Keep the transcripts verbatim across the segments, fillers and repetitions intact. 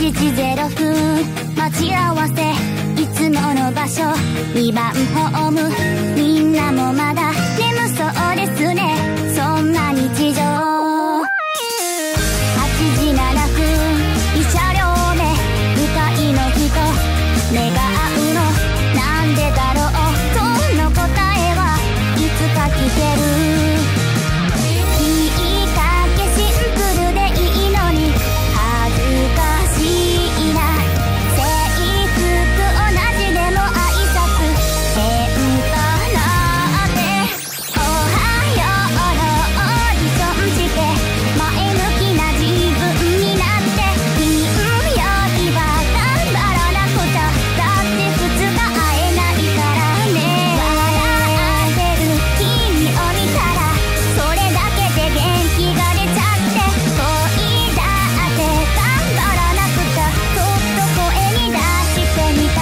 ちじぜろふん待ち合わせいつもの場所にばんホームみんなもまだ眠そうですねそんな日常はちじななふんに車両目向かいの人目が合うのなんでだろうその答えはいつか聞けるいいかけシンプルでいいのに恥ずかしいな制服同じでも挨拶変かなっておはようのオーディションして前向きな自分になって金曜日は頑張らなくちゃだって普通が会えないからね笑ってる君を見たらそれだけで元気が出ちゃって恋だって頑張らなくちゃそっと声に出してみた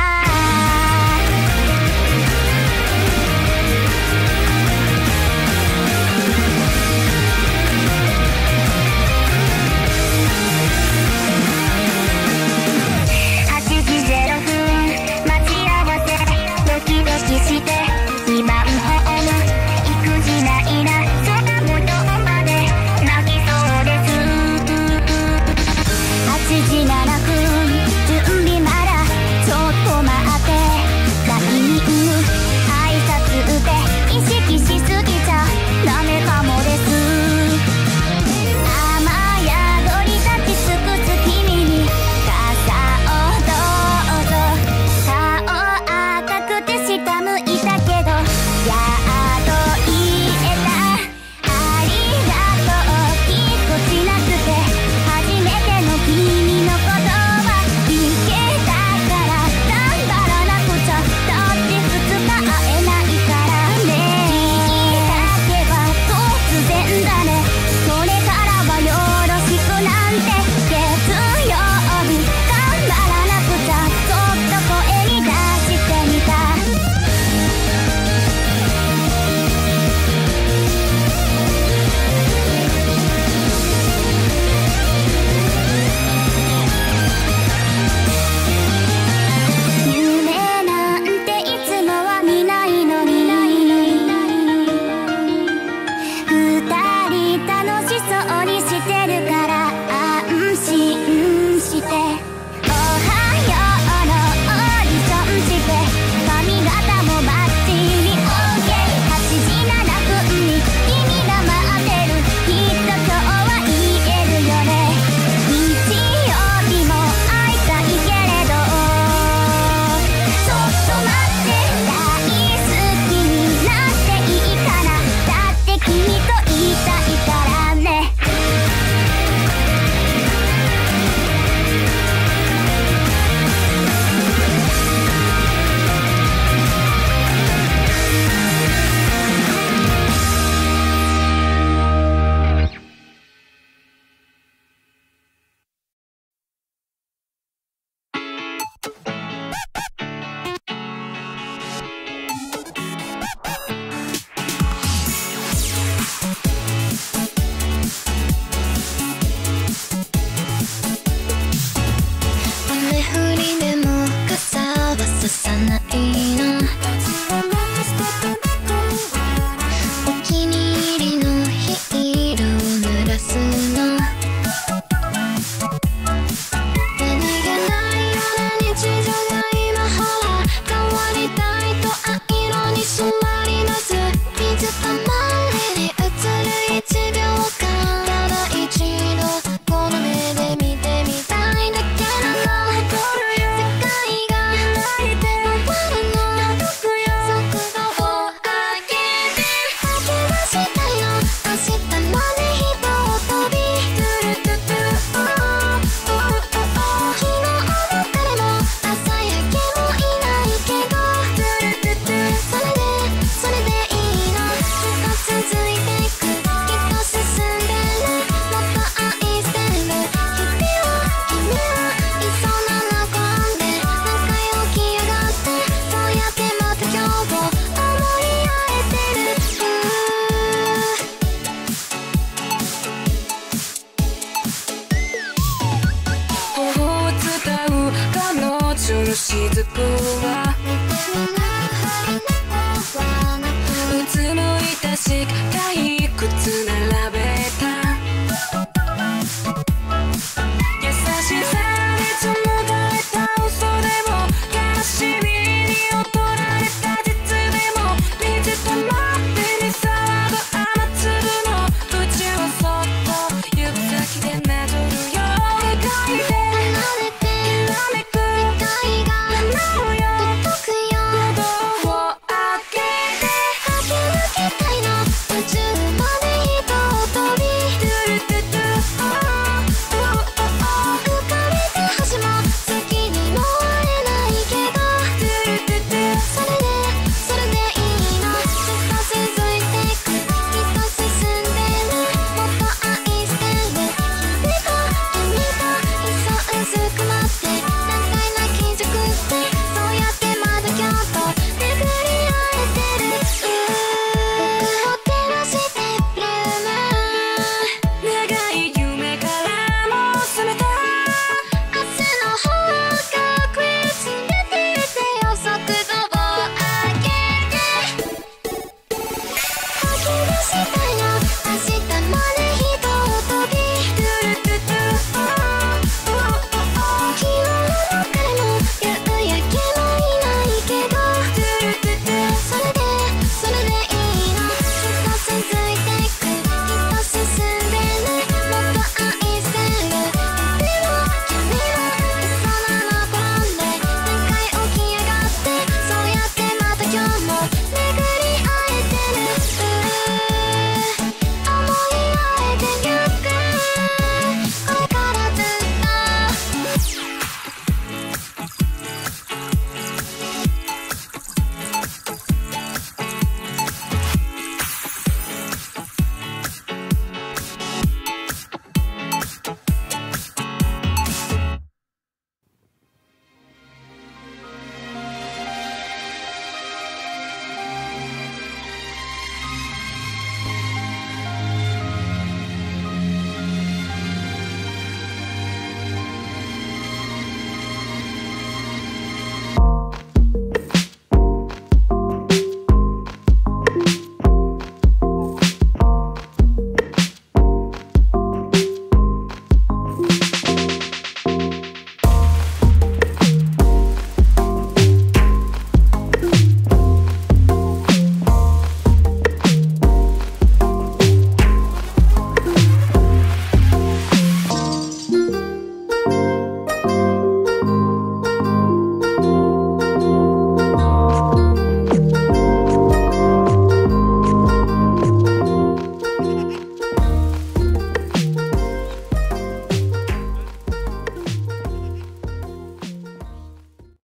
はちじぜろふん待ち合わせドキドキしてにばんホーム育児ないな空模様まで泣きそうですはちじななふん準備まだちょっと待ってライニング挨拶って意識しすぎちゃダメかもです雨宿り立ち尽くす君に傘をどうぞ顔赤くて下向いたけどやっと言えたありがとうぎこちなくて初めての君の言葉所の雫はうつむいたし退屈なラベ